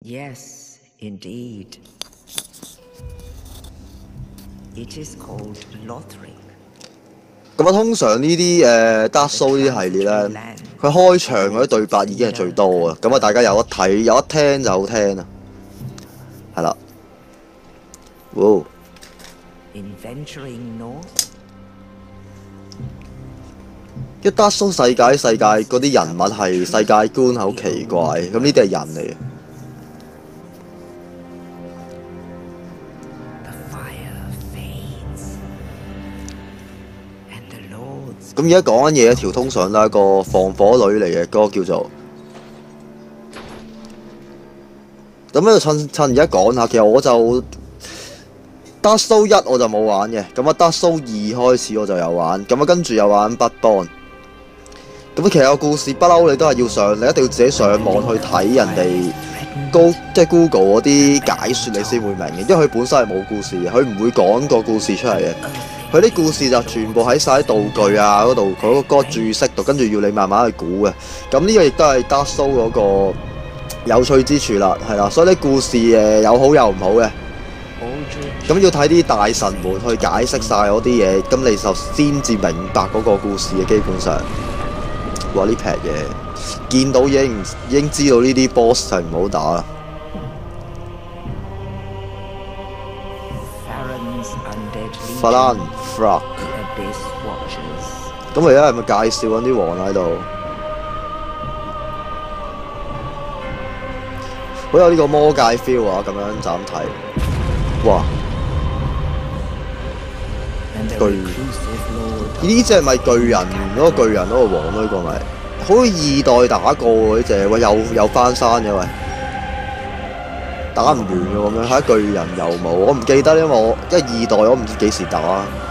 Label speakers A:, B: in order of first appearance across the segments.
A: Yes, indeed. It is called Lothric.
B: 咁啊，通常呢啲Dark Souls 呢啲系列咧，佢開場嗰啲對白已經係最多啊。咁啊，大家有得睇有得聽就好聽啊。係啦，哇！
A: In venturing north,
B: 一 Dark Souls 世界嗰啲人物係世界觀係好奇怪，咁呢啲係人嚟嘅。咁而家講緊嘢，條通常都係一個放火女嚟嘅，嗰個叫做。咁咧就趁而家講下，其實我就 Dark Souls 1我就冇玩嘅，咁啊 Dark Souls 2開始我就有玩，咁啊跟住又玩 Bloodborne。咁其實個故事不嬲，你都係你一定要自己上網去睇人哋即係 Google 嗰啲解說，你先會明嘅，因為佢本身係冇故事嘅，佢唔會講個故事出嚟嘅。佢啲故事就全部喺晒啲道具啊嗰度，嗰個注釋度，跟住要你慢慢去估嘅。咁呢個亦都係 Dark Souls 嗰個有趣之處啦，係啦。所以啲故事有好有唔好嘅。咁要睇啲大神們去解釋晒嗰啲嘢，咁你就先至明白嗰個故事嘅基本上。哇！呢劈嘢見到已經知道呢啲 boss 係唔好打啦。法蘭 Frog。咁我而家係咪介紹緊啲王喺度？好有呢個魔界 feel 啊！咁樣就咁睇，哇！呢隻係咪巨人嗰個巨人嗰個王咯？呢個咪好似2代打過喎呢隻，喂又翻山嘅喂，打唔完嘅咁樣，係巨人又冇，我唔記得，因為2代我唔知幾時打。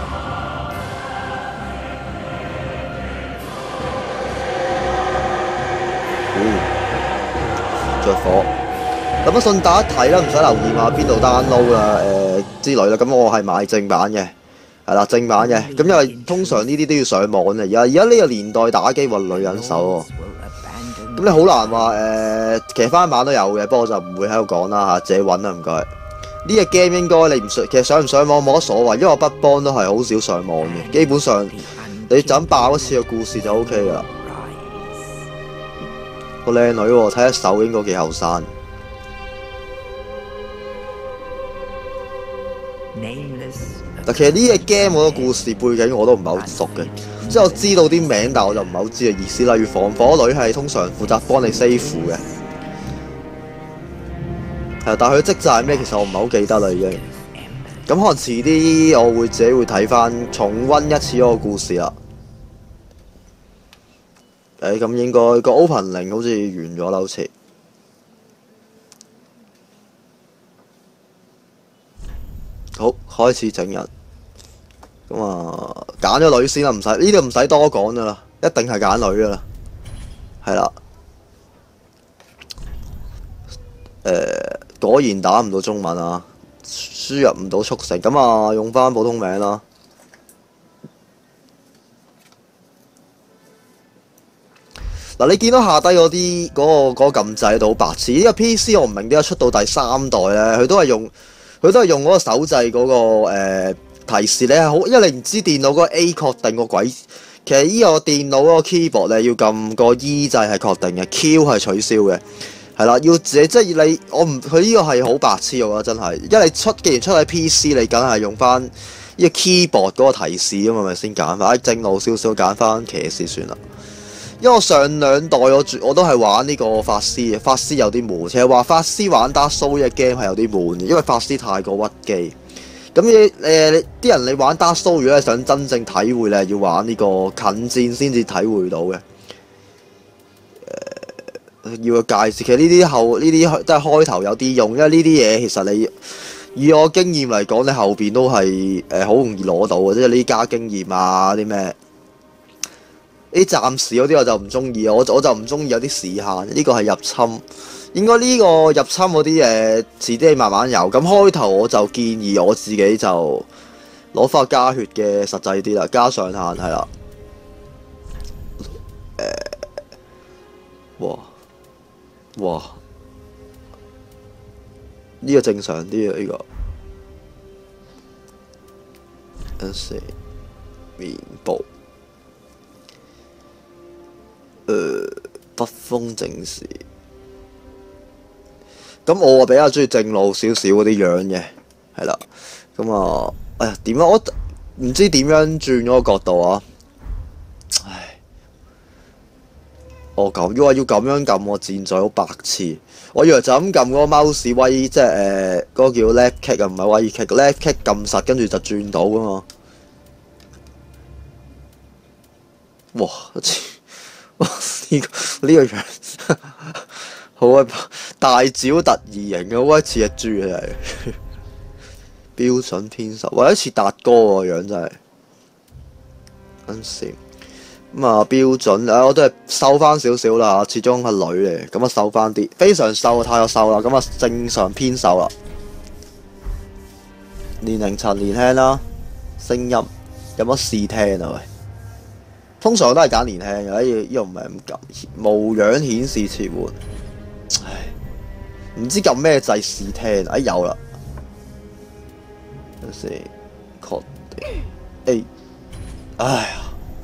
B: 着火，咁啊順帶一提啦，唔使留意話邊度 download 啦，之類啦。咁我係買正版嘅。係啦，正版嘅，咁因為通常呢啲都要上網嘅。而家呢個年代打機揾女人手喎，咁你好難話其實翻版都有嘅，不過我就唔會喺度講啦嚇，自己揾啦唔該。呢隻 game 應該你唔上，其實上唔上網冇乜所謂，因為我不幫都係好少上網嘅，基本上你就咁爆一次個故事就 OK 噶啦。個靚女喎，睇一手應該幾後生。嗱，其實呢隻 game 我個故事背景我都唔係好熟嘅，即係我知道啲名，但係我就唔係好知嘅意思。例如防火女係通常負責幫你 save 嘅，係，但係佢職責係咩？其實我唔係好記得啦已經。咁可能遲啲我會自己會睇翻重溫一次嗰個故事啦。咁應該個 opening 好似完咗啦，好似。好，開始整人。咁啊，揀咗女先啦，唔使呢度唔使多講噶啦，一定係揀女噶啦，係啦。果然打唔到中文啊，輸入唔到速成，咁啊用翻普通名啦。嗱，你見到下低嗰啲嗰個撳掣都好白痴，呢個 PC 我唔明點解出到第3代咧，佢都係用嗰個手掣嗰個提示咧，好，因為你唔知電腦嗰個 A 確定個鬼，其實呢個電腦嗰個 keyboard 咧要撳個 E 掣係確定嘅 ，Q 係取消嘅，係啦，要自己即係你我唔佢呢個係好白痴我覺得真係，因為你既然出喺 PC，你梗係用翻呢個 keyboard 嗰個提示啊嘛，咪先揀翻正路少少揀翻騎士算啦。因為我上2代我都係玩呢個法師嘅，法師有啲悶。其實話法師玩 Dark Souls 嘅 game 係有啲悶嘅，因為法師太過屈機。咁啲人你玩 Dark Souls 如果係想真正體會，你係要玩呢個近戰先至體會到嘅。要個介紹，其實呢啲都係開頭有啲用，因為呢啲嘢其實你以我經驗嚟講，你後邊都係好容易攞到嘅，即係呢加經驗啊啲咩。啲暫時嗰啲我就唔中意，我就唔中意有啲時限。呢個係入侵，應該呢個入侵嗰啲遲啲你慢慢有。咁開頭我就建議我自己就攞翻加血嘅實際啲啦，加上限係啦。哇！ 呢個正常啲啊，呢個。等先，面部。北風正時。咁我比較中意正路少少嗰啲樣嘅，係啦。咁啊，哎呀，點啊？我唔知點樣轉嗰個角度啊！唉，我咁，要咁樣撳我箭嘴好白痴。我以為就咁撳嗰個 mouse 威，即係嗰個叫 left kick 啊，唔係威 kick，left kick 撳實跟住就轉到噶嘛。哇！呢個樣好鬼大招突異形，好鬼似隻豬啊！標準偏瘦，或者似達哥個樣真係。等先咁啊，標準我都係瘦翻少少啦，始終係女嚟，咁啊瘦翻啲，非常瘦太過瘦啦，咁啊正常偏瘦啦。年齡層年輕啦，聲音有乜試聽啊？喂，通常都係揀年輕嘅，呢個唔係咁撳，無樣顯示切換。唉，唔知撳咩掣試聽，有啦。等先，確定 A， 唉呀，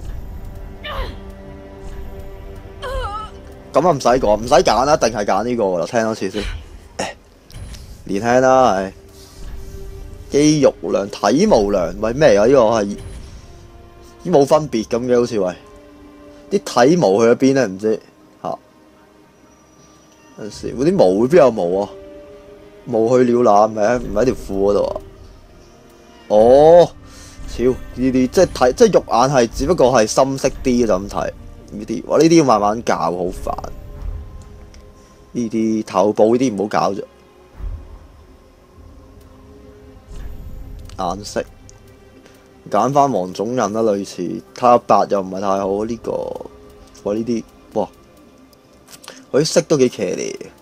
B: 咁啊唔使講，唔使揀啦，一定係揀呢個噶啦，聽多次先。年輕啦，係肌肉量、體毛量，喂咩啊？呢個係冇分別咁嘅，好似喂啲體毛去咗邊咧？唔知嚇。有時嗰啲毛邊有毛啊？毛去了啦，唔喺條褲嗰度啊？哦，超呢啲即係睇，即係肉眼係只不過係深色啲就咁睇呢啲。哇！呢啲要慢慢搞，好煩。呢啲頭部呢啲唔好搞啫。顏色揀翻黃種人啦，類似睇下白又唔係太好呢個。哇！呢啲哇，佢啲色都幾騎呢嘅。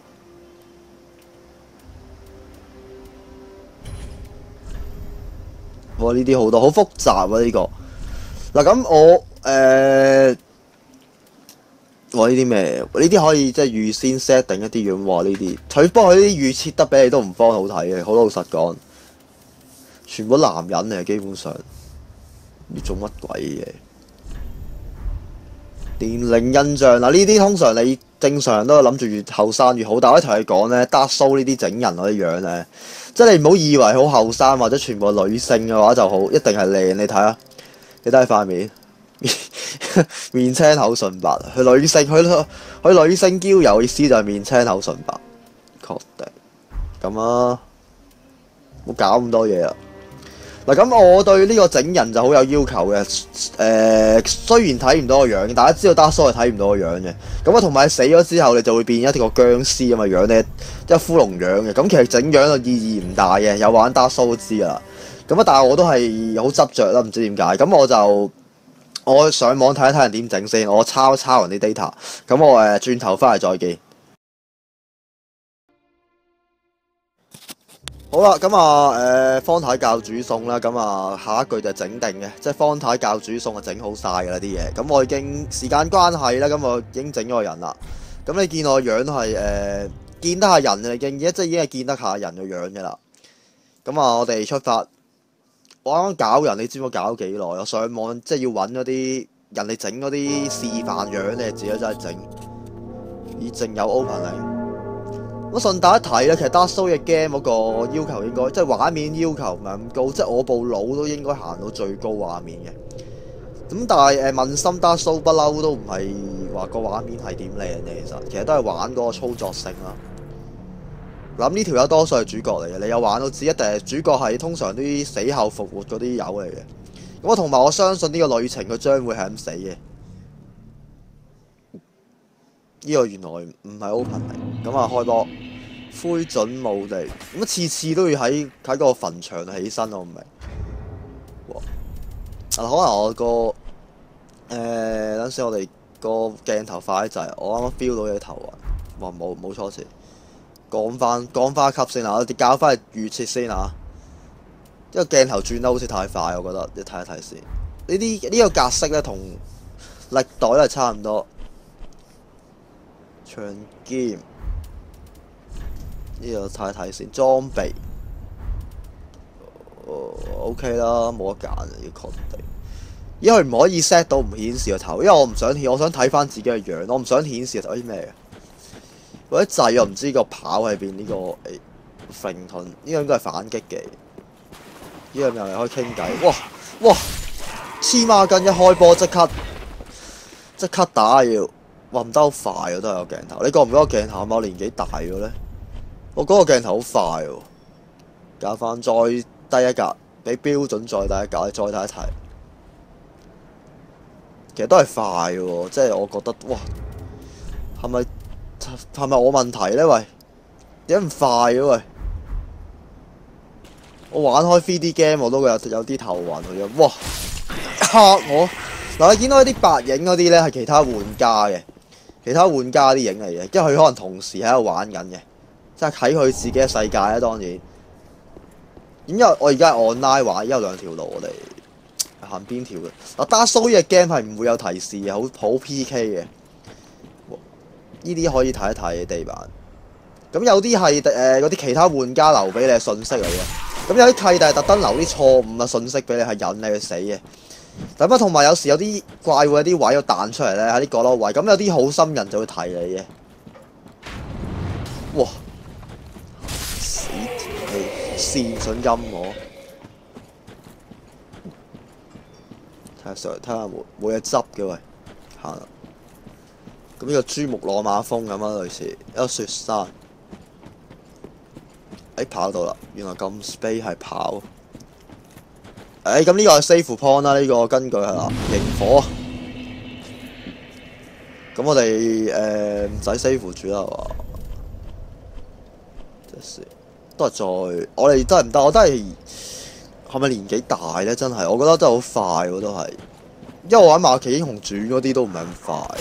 B: 哇！呢啲好多好複雜啊呢個。嗱咁我哇呢啲咩？呢啲可以即係預先 set 定一啲樣。哇！呢啲不過佢啲預設得俾你都唔方好睇嘅，好老實講。全部男人嚟，基本上你做乜鬼嘢？年齡印象嗱，呢啲通常你正常都係諗住越後生越好，但係我同你講咧，Dark Souls呢啲整人嗰啲樣咧，即係你唔好以為好後生或者全部女性嘅話就好，一定係靚。你睇下，你睇塊面，面青口唇白，佢女性，佢女性嬌柔意思就係面青口唇白，確定咁啊，冇搞咁多嘢啊！嗱咁，我對呢個整人就好有要求嘅。雖然睇唔到個樣，大家知道 Dark Souls 係睇唔到個樣嘅。咁啊，同埋死咗之後，你就會變一個僵屍咁嘅樣咧，即係骷髏樣嘅。咁其實整樣嘅意義唔大嘅，有玩 Dark Souls 都知啦。咁啊，但係我都係好執着啦，唔知點解。咁我上網睇一睇人點整先，我抄人啲 data。咁我轉頭翻嚟再見。好啦，咁啊，方太教煮餸啦，咁啊，下一句就整定嘅，即係方太教煮餸就整好晒噶啦啲嘢。咁我已經時間關係啦，咁我已經整咗個人啦。咁你見我樣都係見得下人嘅，即係已經係見得下人嘅樣嘅啦。咁啊，我哋出發。我啱啱搞人，你知唔知搞咗幾耐？我上網即係要揾嗰啲人哋整嗰啲示範樣，你自己真係整。已淨有 opening。我順帶一提咧，其實 Dark Souls 嘅 game 嗰個要求應該即係畫面要求唔係咁高，即係我部腦都應該行到最高畫面嘅。咁但係問心 Dark Souls 不嬲都唔係話個畫面係點靚嘅，其實都係玩嗰個操作性啦。諗呢條友多數係主角嚟嘅，你有玩都知，一定係主角係通常啲死後復活嗰啲友嚟嘅。咁同埋我相信呢個旅程佢將會係咁死嘅。呢個原來唔係 open 嚟，咁啊開波灰燼墓地，咁次次都要喺個墳場起身，我唔明。哇！可能我個等陣我哋個鏡頭快就係我啱啱 feel 到你頭暈。哇！冇錯詞，降翻級先啊！我哋校翻去預設先啊！因為鏡頭轉得好似太快，我覺得你睇一睇先。呢個格式咧同歷代都係差唔多。長劍呢度睇睇先，裝備。OK 啦，冇得揀啊！要確定。因為唔可以 set 到唔顯示個頭，因為我唔想顯，我想睇翻自己嘅樣，我唔想顯示個頭啲咩嘅。或者掣我唔知個跑喺邊呢個揈盾，呢個應該係反擊嘅。呢個又係可以傾偈。哇！黐孖筋，一開波即刻打要，哇唔得好快喎，都係個鏡頭。你覺唔覺得個鏡頭係咪我年紀大咗咧？我覺得個鏡頭好快喎。加翻再低一格，比標準再低一格，你再睇一睇。其實都係快嘅喎，即係我覺得哇，係咪我問題咧？喂，點解咁快嘅喂？我玩開 3D game 我都有啲頭暈嘅，哇嚇我！嗱，你見到一啲白影嗰啲咧係其他玩家嘅，其他玩家啲影嚟嘅，因為佢可能同時喺度玩緊嘅，即係喺佢自己嘅世界啦。當然，因為我而家係 online 玩，有兩條路我哋。行邊條嘅？嗱，Dark Souls 嘅 game 係唔會有提示嘅，好 PK 嘅。呢啲可以睇一睇地板。咁有啲係嗰啲其他玩家留俾你嘅信息嚟嘅。咁有啲契弟係特登留啲錯誤嘅信息俾你，係引你去死嘅。咁啊，同埋有時有啲怪會有啲位要彈出嚟咧，喺啲角落位。咁有啲好心人就會提你嘅。哇！死線想陰我。睇下冇嘢執嘅喂，行啦。咁呢個珠穆朗瑪峰咁啊，類似一個雪山。跑到啦！原來咁 space 係跑。咁呢個係 save point 啦，呢個根據係啦，螢火。咁我哋唔使 save 住啦，係嘛？都係再，我哋得唔得？我都係。係咪年紀大咧？真係，我覺得真係好快喎，都係。因為我玩《馬奇英雄傳》嗰啲都唔係咁快。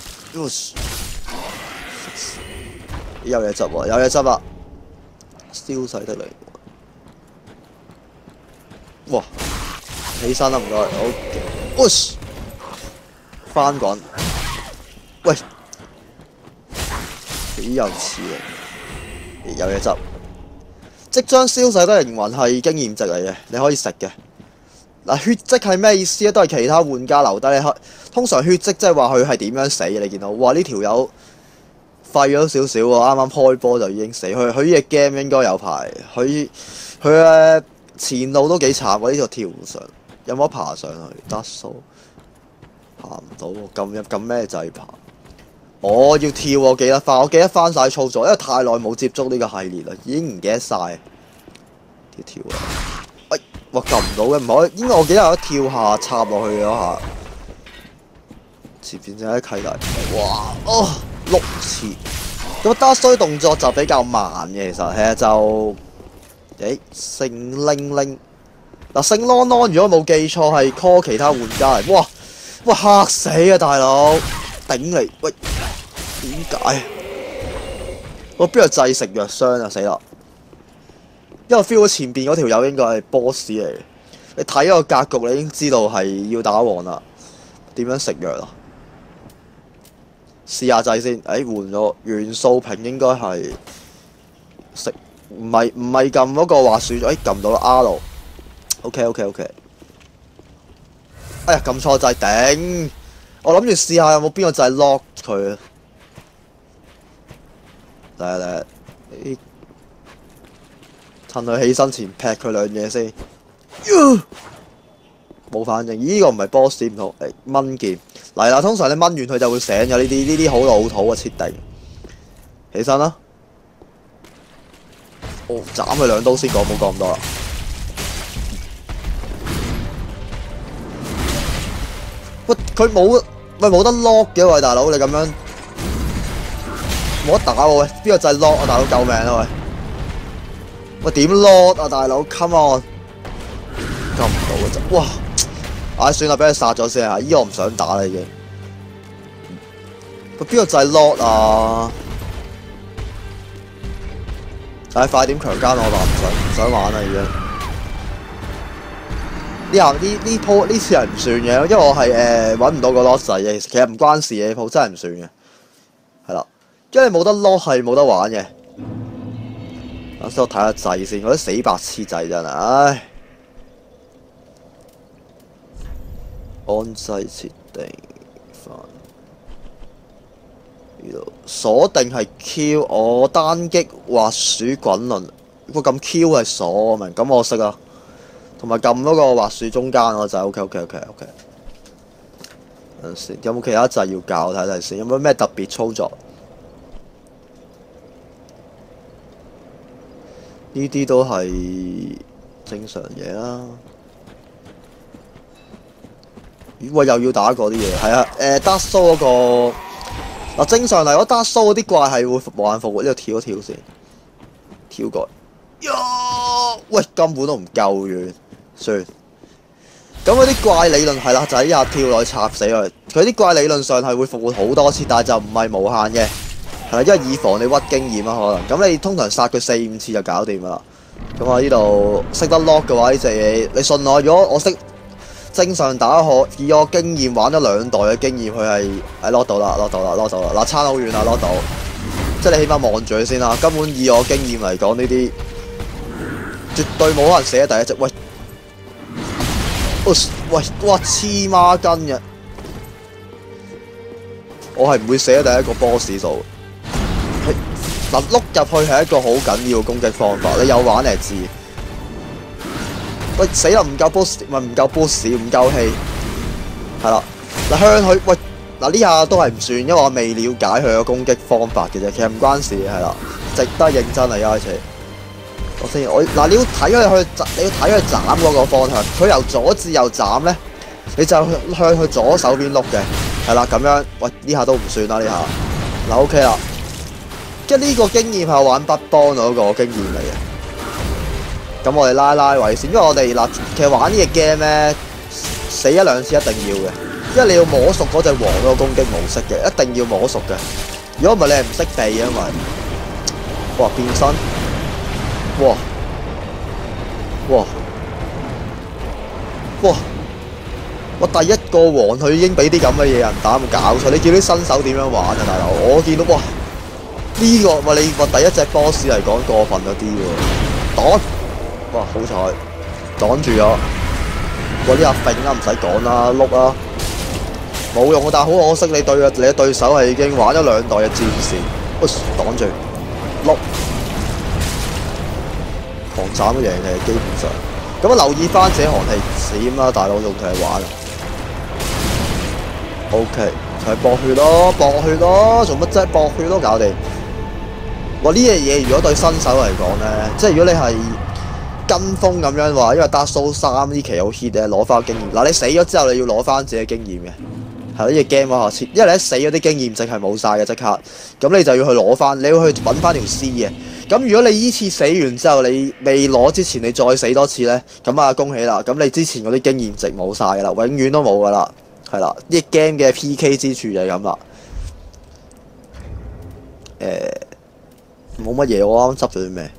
B: 有嘢執喎，有嘢執啦！消逝得嚟。哇！起身啦，唔該。好。翻滾。喂！幾有似啊！有嘢執。即將消逝得靈魂係經驗值嚟嘅，你可以食嘅。嗱，血跡係咩意思咧？都係其他玩家留低。通常血跡即係話佢係點樣死嘅？你見到哇？呢條友廢咗少少喎，啱啱開波就已經死。佢呢隻 game 應該有排。佢嘅前路都幾慘喎。呢度跳唔上，有冇得爬上去？得數爬唔到喎。撳咩掣爬？我要跳，我記得翻，我記得翻晒操作，因為太耐冇接觸呢個系列啦，已經唔記得晒。跳啊！喂，哇撳唔到嘅，唔可以，應該我記得有得跳下插落去嗰下。前邊就係契弟，哇6次。咁Dark Souls動作就比較慢嘅，其實係啊就，聖鈴鈴嗱聖啷啷，如果冇記錯係 call 其他玩家嚟，哇嚇死啊大佬，頂你喂！點解？我邊度制食藥箱啊？死啦！因為 feel 到前邊嗰條友應該係 boss 嚟嘅。你睇個格局，你已經知道係要打王啦。點樣食藥啊？試下掣先。換咗元素瓶應該係食，唔係撳嗰個滑鼠咗。撳到啦 R。OK。哎呀，撳錯掣頂！我諗住試下有冇邊個掣 lock 佢啊？嚟，趁佢起身前劈佢兩嘢先。冇反應，呢個唔係 boss 唔好。掹劍嚟啦，通常你掹完佢就會醒嘅。呢啲好老土嘅設定。起身啦！斬佢兩刀先講，冇講咁多啦。喂，佢冇得 lock 嘅喂，大佬你咁樣。冇得打喎喂，邊個掣 lock 啊大佬救命啊喂！喂點 lock 啊大佬 ，come on！ 救唔到嘅啫，哇！唉算啦，俾佢殺咗先啊！依個我唔想打啦已經。喂邊個掣 lock 啊？唉快點強姦我吧，唔想玩啦已經。呢次係唔算嘅，因為我係揾唔到個 lock 掣嘅，其實唔關事嘅，鋪真係唔算嘅，係啦。因為冇得 lock 係冇得玩嘅， 等先我睇下掣先，嗰啲死白痴掣真係，唉。安掣設定翻呢度鎖定係 Q， 我單擊滑鼠滾輪，不過咁 Q 係鎖明，咁我識啊。同埋撳嗰個滑鼠中間嗰掣 OK。等陣先，有冇其他掣要教睇睇先？有冇咩特別操作？呢啲都係正常嘢啦。喂，又要打嗰啲嘢，係啊，Dark Soul 嗰個正常嚟講，Dark Soul 嗰啲怪係會無限復活。呢度跳一跳先，跳過。喂，根本都唔夠遠，算。咁嗰啲怪理論係啦，就係一下跳落去插死佢。佢啲怪理論上係會復活好多次，但係就唔係無限嘅，係啦，因為以防你屈經驗啊，可能。咁你通常殺佢4-5次就搞掂啦。咁我呢度識得 lock 嘅話，呢隻嘢你信我，如果我識。正常打以我經驗玩咗2代嘅經驗，佢係lock 到啦，嗱差好遠啦 lock 到，即係你起碼望住佢先啦。根本以我經驗嚟講，呢啲絕對冇可能死喺第一隻。哇黐孖筋嘅，我係唔會死喺第一個 boss 度。嗱碌入去係一個好緊要嘅攻擊方法，你有玩你係知。喂死啦！唔夠 boost， 唔夠 boost， 唔夠氣，係啦。嗱向佢喂嗱呢下都係唔算，因為我未了解佢嘅攻擊方法嘅啫。其實唔關事嘅，係啦，值得認真嚟開始。嗱你要睇佢斬嗰個方向，佢由左至右斬咧，你就向佢左手邊碌嘅，係啦咁樣。喂呢下都唔算啦呢下。嗱 OK 啦，即係呢個經驗係玩北邦嗰個經驗嚟嘅。咁我哋拉位先，因為我哋嗱，其實玩呢隻 game 咧，死1-2次一定要嘅，因為你要摸熟嗰隻王嗰個攻擊模式嘅，一定要摸熟嘅。如果唔係你係唔識避嘅，因為哇變身，哇第一個王佢已經俾啲咁嘅嘢人打，冇搞錯。你見啲新手點樣玩啊，大佬？我見到哇呢個你話第一隻 boss 嚟講過分咗啲喎，擋。哇！好彩擋住咗，哇！呢下揈啦，唔使講啦，碌啦，冇用啊！但係好可惜，你嘅對手係已經玩咗2代嘅戰士，擋住碌，狂斬都贏嘅基本上。咁啊，留意翻自己寒氣閃啦，大佬仲同佢玩啊 ！OK， 係搏血咯，做乜啫？搏血都搞掂。哇！呢樣嘢如果對新手嚟講咧，即係如果你係跟風咁樣話，因為 Dark Souls 3呢期好 hit 嘅，攞翻經驗。嗱，你死咗之後，你要攞翻自己經驗嘅，係呢隻 game 嗰下切，因為你一死咗啲經驗值係冇晒嘅即刻，咁你就要去攞翻，你要去揾翻條屍嘅。咁如果你依次死完之後，你未攞之前，你再死多次咧，咁啊恭喜啦！咁你之前嗰啲經驗值冇晒噶啦，永遠都冇噶啦，係啦，呢隻 game 嘅 PK 之處就係咁啦。冇乜嘢，我啱啱執咗啲咩？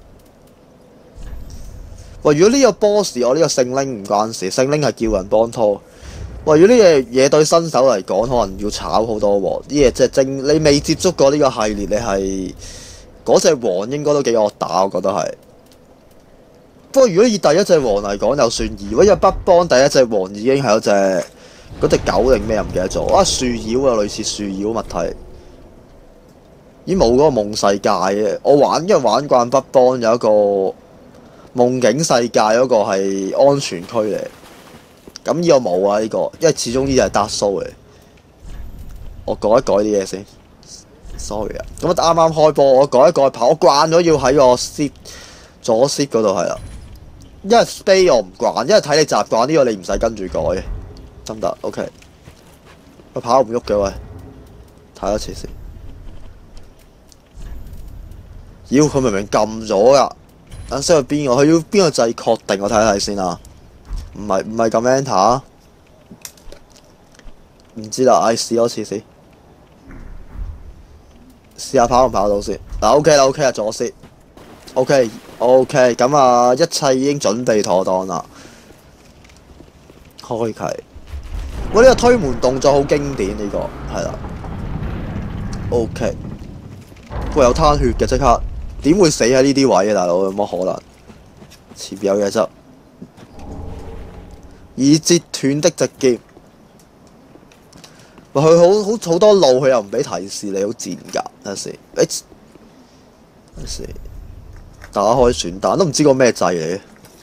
B: 喂，如果呢個 boss 我呢個聖靈唔關事，聖靈係叫人幫拖。喂，如果呢樣嘢對新手嚟講，可能要炒好多喎。啲嘢即係你未接觸過呢個系列，你係嗰隻王應該都幾惡打，我覺得係。不過如果以第一隻王嚟講，就算易。因為北邦第一隻王已經係嗰隻狗定咩唔記得咗啊，樹妖啊，類似樹妖物體。已經冇嗰個夢世界嘅，因為玩慣北邦有一個夢境世界嗰個係安全區嚟，咁呢個冇啊呢個，因為始終呢隻係 Dark Souls 嚟。我改一改啲嘢先 ，sorry 啊。咁啱啱開波，我改一改跑，我慣咗要喺個左 shift 嗰度係啦，因為 space 我唔慣，因為睇你習慣呢個你唔使跟住改嘅，得唔得 ？OK。佢跑唔喐嘅喂，睇多次先。妖，佢明明撳咗噶，等先去邊個？佢要邊個掣確定？我睇睇先啊。唔係撳 Enter， 唔知啦。試多次先，試下跑唔跑到先。嗱 ，OK 啦，OK 啦，左先 ，OK， 咁啊，一切已經準備妥當啦。開啟，我呢個推門動作好經典，呢個係啦。OK， 喂，有攤血嘅即刻。 點會死喺呢啲位啊，大佬？有乜可能？前邊有嘢執，已折斷的直劍。佢好多路，佢又唔俾提示你，好賤格。等陣時，打開選單都唔知個咩掣嚟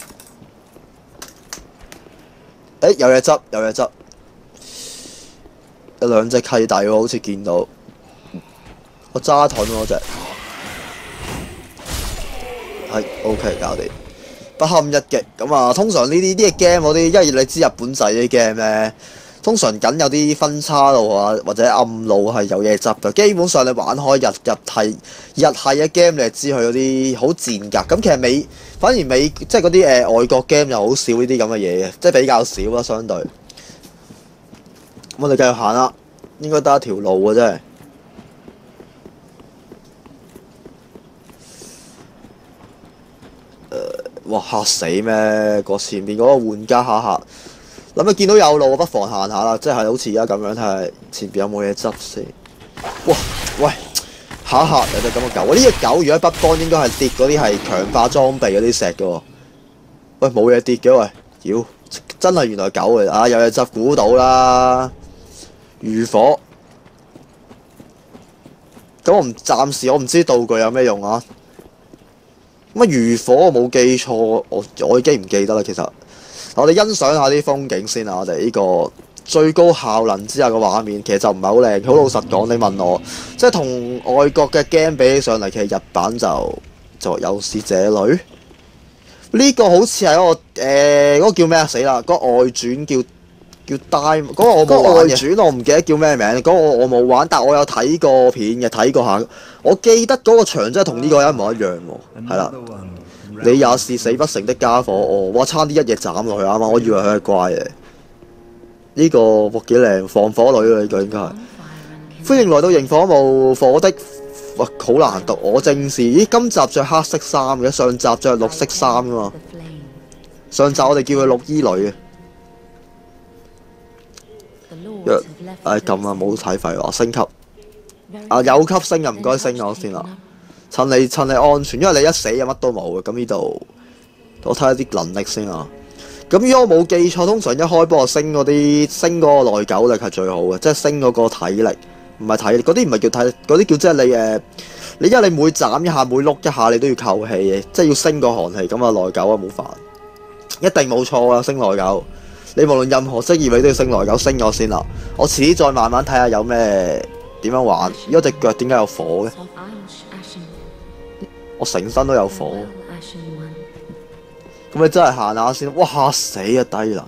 B: 嘅。有嘢執，有嘢執。有兩隻契弟喎，好似見到。我揸盾嗰隻。係 OK， 搞掂。不堪一擊。咁啊，通常呢啲 game 嗰啲，因為你知日本仔啲 game 咧。通常緊有啲分叉路啊，或者暗路係有嘢執嘅。基本上你玩開日系嘅 game，你就知佢嗰啲好賤格。咁其實反而即係嗰啲外國 game 又好少呢啲咁嘅嘢嘅，即係比較少啦，相對。咁我哋繼續行啦，應該得一條路嘅啫。哇嚇死咩？個前面嗰個玩家嚇。諗你見到有路，我不妨行下啦，即係好似而家咁樣睇下前邊有冇嘢執先。哇！喂，嚇一嚇有隻咁嘅狗，呢隻狗如果喺北方應該係跌嗰啲係強化裝備嗰啲石嘅喎。喂，冇嘢跌嘅喂，妖！真係原來狗嚟啊！有嘢執估到啦，漁火。咁暫時我唔知道具有咩用啊。乜漁火我冇記錯，我已經唔記得啦，其實。我哋欣賞下啲風景先啊！我哋呢個最高效能之下嘅畫面，其實就唔係好靚。好老實講，你問我，即係同外國嘅 game 比起上嚟，其實日版就有是這裡。呢個好似係嗰個叫咩啊？死啦！嗰個外傳叫 Die， 嗰個我冇玩嘅。外傳我唔記得叫咩名，嗰個我冇玩，但我有睇過片嘅，睇過下。我記得嗰個場真係同呢個一模一樣喎，係啦。你也是死不成的家伙哦！哇，差啲一嘢斬落去啱啱，我以為佢係怪嘅。呢個喎幾靚，防火女啊！呢個應該係。歡迎來到螢火無火的，哇好難讀，我正是。咦，今集着黑色衫嘅，上集着綠色衫噶嘛。上集我哋叫佢綠衣女嘅。撳啊，冇睇廢話，升級。有級升啊，唔該升我先啦。趁你安全，因為你一死就乜都冇嘅。咁呢度我睇下啲能力先啊。咁如果我冇記錯，通常一開波升嗰個耐久力係最好嘅，即係升嗰個體力，唔係體力嗰啲唔係叫體力，嗰啲叫即係你因為你每斬一下每碌一下你都要扣氣嘅，即係要升個寒氣，咁啊耐久啊冇煩，一定冇錯啊升耐久。你無論任何職業你都要升耐久，升咗先啦。我遲啲再慢慢睇下有咩點樣玩。而家隻腳點解有火嘅？我成身都有火，咁你真係行下先。哇嚇死啊低能！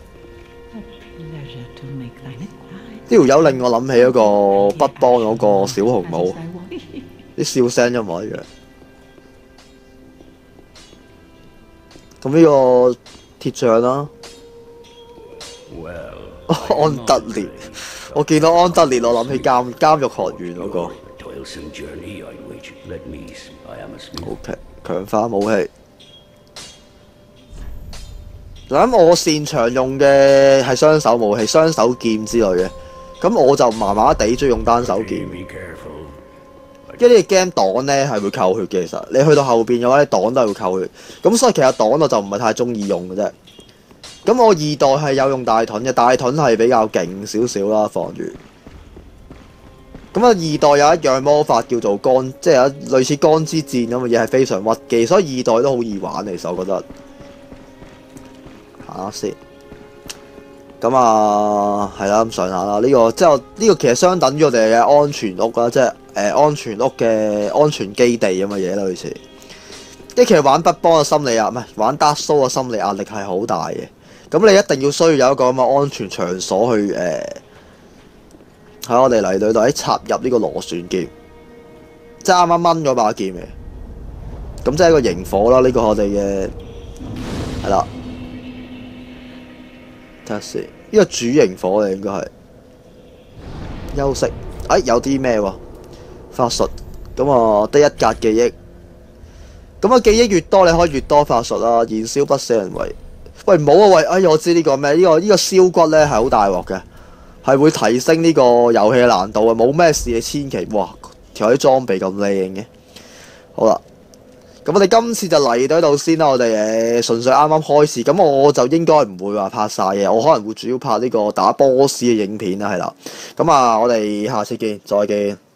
B: 呢條友令我諗起嗰個北邦嗰個小紅帽，啲笑聲一模一樣。咁呢個鐵匠啦，安德烈，我見到安德烈，我諗起監獄學院嗰個。OK， 強化武器。咁我擅長用嘅係雙手武器、雙手劍之類嘅。咁我就麻麻地中意用單手劍。因為呢個 game 擋咧係會扣血嘅，其實你去到後邊嘅話，你擋都係會扣血。咁所以其實擋我就唔係太中意用嘅啫。咁我二代係有用大盾嘅，大盾係比較勁少少啦，防禦。咁啊，二代有一樣魔法叫做即係有類似光之箭咁嘅嘢，係非常屈機，所以二代都好易玩，其實我覺得。行下先。咁啊，係啦，咁上下啦。呢個即係呢個其實相等於我哋嘅安全屋啦，即係安全屋嘅安全基地咁嘅嘢啦，類似。即係其實玩北邦嘅心理唔係玩 Dark Souls 嘅心理壓力係好大嘅。咁你一定要需要有一個咁嘅安全場所去喺我哋嚟到度插入呢個螺旋劍，即係啱啱掹咗把劍嘅，咁即係一個螢火啦。呢個我哋嘅係啦，睇下先，呢個主螢火嚟應該係休息。有啲咩喎？法術咁啊，得一格記憶。咁啊，記憶越多，你可以越多法術啦。燃燒不死人為，喂唔好啊喂！我知呢個咩？呢個燒骨咧係好大鑊嘅。係會提升呢個遊戲嘅難度啊！冇咩事，你千祈哇條啲裝備咁靚嘅。好啦， 咁我哋今次就嚟到呢度先啦，我哋純粹啱啱開始，咁我就應該唔會話拍晒嘅，我可能會主要拍呢個打 boss 嘅影片啦，係啦。咁啊，我哋下次見，再見。